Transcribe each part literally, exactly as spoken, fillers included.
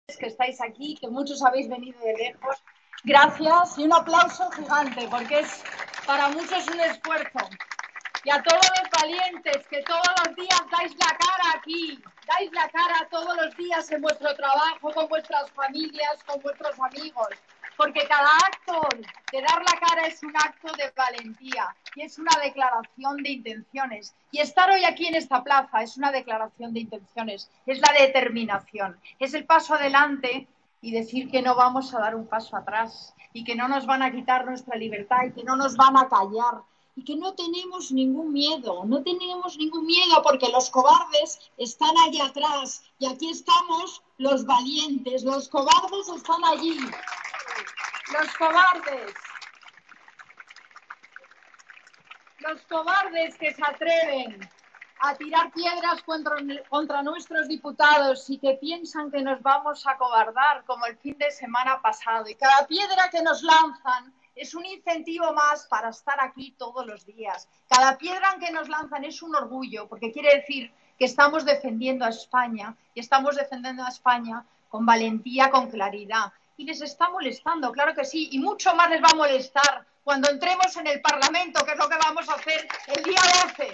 que estáis aquí, que muchos habéis venido de lejos. Gracias y un aplauso gigante, porque es para muchos un esfuerzo. Y a todos los valientes que todos los días dais la cara aquí, dais la cara todos los días en vuestro trabajo, con vuestras familias, con vuestros amigos. Porque cada acto de dar la cara es un acto de valentía y es una declaración de intenciones. Y estar hoy aquí en esta plaza es una declaración de intenciones, es la determinación, es el paso adelante y decir que no vamos a dar un paso atrás y que no nos van a quitar nuestra libertad y que no nos van a callar. Y que no tenemos ningún miedo, no tenemos ningún miedo porque los cobardes están allá atrás y aquí estamos los valientes, los cobardes están allí, los cobardes, los cobardes que se atreven a tirar piedras contra, contra nuestros diputados y que piensan que nos vamos a cobardar como el fin de semana pasado y cada piedra que nos lanzan es un incentivo más para estar aquí todos los días. Cada piedra que nos lanzan es un orgullo, porque quiere decir que estamos defendiendo a España y estamos defendiendo a España con valentía, con claridad. Y les está molestando, claro que sí, y mucho más les va a molestar cuando entremos en el Parlamento, que es lo que vamos a hacer el día doce.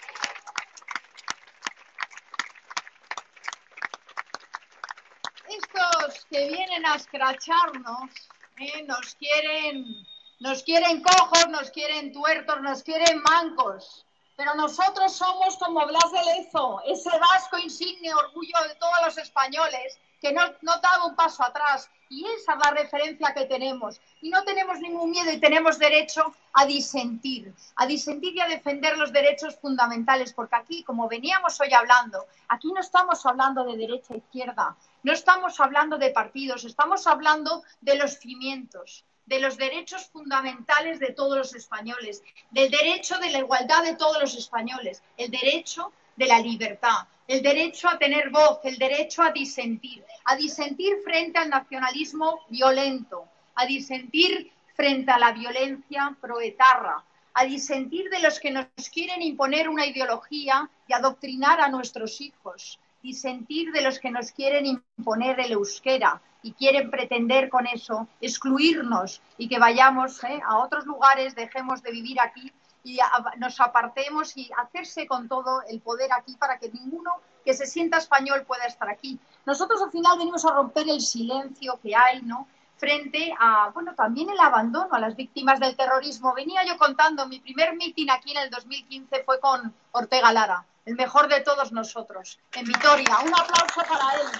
Estos que vienen a escracharnos, eh, nos quieren... Nos quieren cojos, nos quieren tuertos, nos quieren mancos. Pero nosotros somos como Blas de Lezo, ese vasco insigne orgullo de todos los españoles, que no, no da un paso atrás. Y esa es la referencia que tenemos. Y no tenemos ningún miedo y tenemos derecho a disentir. A disentir y a defender los derechos fundamentales. Porque aquí, como veníamos hoy hablando, aquí no estamos hablando de derecha e izquierda. No estamos hablando de partidos, estamos hablando de los cimientos, de los derechos fundamentales de todos los españoles, del derecho de la igualdad de todos los españoles, el derecho de la libertad, el derecho a tener voz, el derecho a disentir, a disentir frente al nacionalismo violento, a disentir frente a la violencia proetarra, a disentir de los que nos quieren imponer una ideología y adoctrinar a nuestros hijos, disentir de los que nos quieren imponer el euskera y quieren pretender con eso excluirnos y que vayamos eh, a otros lugares, dejemos de vivir aquí y a, nos apartemos y hacerse con todo el poder aquí para que ninguno que se sienta español pueda estar aquí. Nosotros al final venimos a romper el silencio que hay, ¿no?, frente a, bueno, también el abandono a las víctimas del terrorismo. Venía yo contando, mi primer mitin aquí en el dos mil quince fue con Ortega Lara, el mejor de todos nosotros, en Vitoria. Un aplauso para él.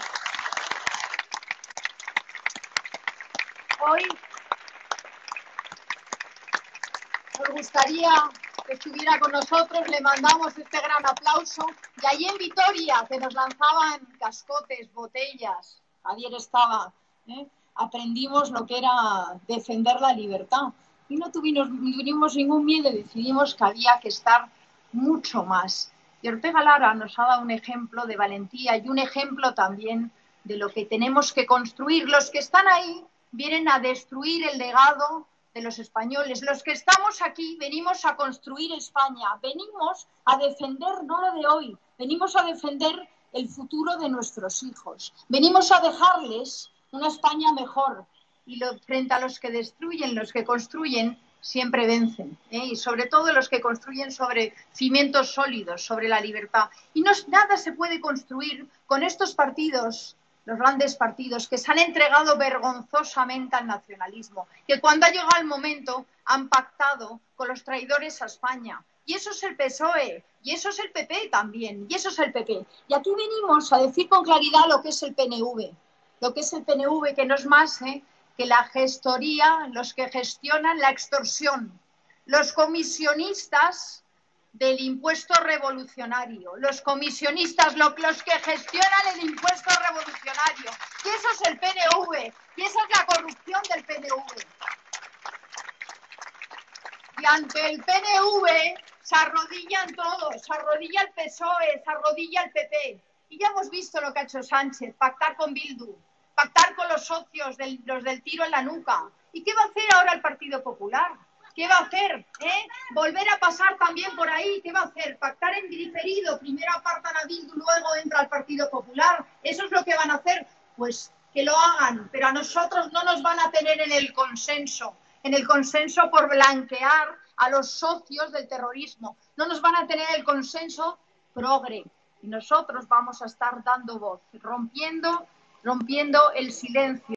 Hoy nos gustaría que estuviera con nosotros, le mandamos este gran aplauso. Y allí en Vitoria, que nos lanzaban cascotes, botellas, Javier estaba, ¿eh? aprendimos lo que era defender la libertad. Y no tuvimos, no tuvimos ningún miedo, decidimos que había que estar mucho más. Y Ortega Lara nos ha dado un ejemplo de valentía y un ejemplo también de lo que tenemos que construir. Los que están ahí vienen a destruir el legado de los españoles. Los que estamos aquí venimos a construir España, venimos a defender no lo de hoy, venimos a defender el futuro de nuestros hijos, venimos a dejarles una España mejor y lo, frente a los que destruyen, los que construyen siempre vencen, ¿eh? Y sobre todo los que construyen sobre cimientos sólidos, sobre la libertad. Y no, nada se puede construir con estos partidos, los grandes partidos que se han entregado vergonzosamente al nacionalismo, que cuando ha llegado el momento han pactado con los traidores a España. Y eso es el P S O E, y eso es el P P también, y eso es el P P. Y aquí venimos a decir con claridad lo que es el P N V, lo que es el P N V, que no es más ¿eh? que la gestoría, los que gestionan la extorsión, los comisionistas del impuesto revolucionario, los comisionistas, los que gestionan el impuesto revolucionario. Y eso es el P N V, y esa es la corrupción del P N V. Y ante el P N V se arrodillan todos, se arrodilla el P S O E, se arrodilla el P P. Y ya hemos visto lo que ha hecho Sánchez, pactar con Bildu, pactar con los socios, del, los del tiro en la nuca. ¿Y qué va a hacer ahora el Partido Popular? ¿Qué va a hacer? ¿Eh? ¿Volver a pasar también por ahí? ¿Qué va a hacer? ¿Pactar en diferido? Primero apartan a Bildu, luego entra al Partido Popular. ¿Eso es lo que van a hacer? Pues que lo hagan, pero a nosotros no nos van a tener en el consenso, en el consenso por blanquear a los socios del terrorismo, no nos van a tener el consenso progre, y nosotros vamos a estar dando voz, rompiendo, rompiendo el silencio.